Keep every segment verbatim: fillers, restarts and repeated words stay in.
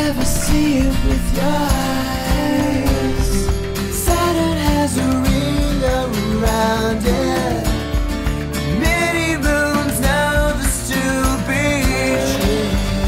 never see it with your eyes. Saturn has a ring around it. Many moons know this to be true.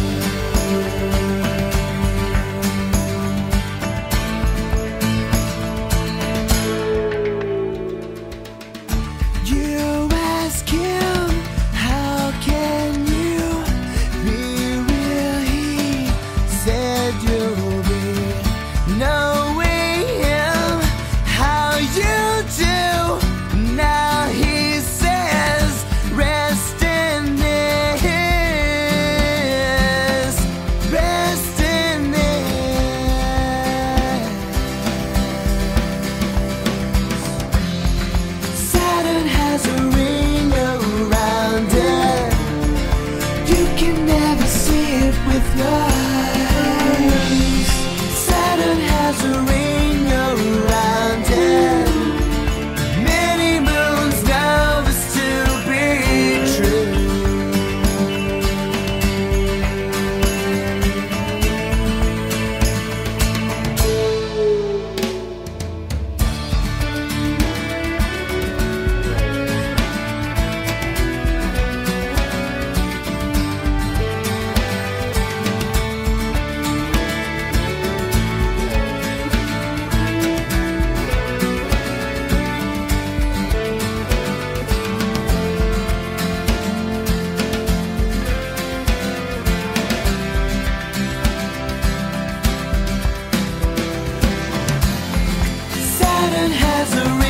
You ask him, how can you be real? He said you'll be knowing him how you do. Now he says rest in this, rest in this. Saturn has a ring around it. You can never see it with your eyes. Saturn has a ring around it. Many moons know this to be true. Saturn has a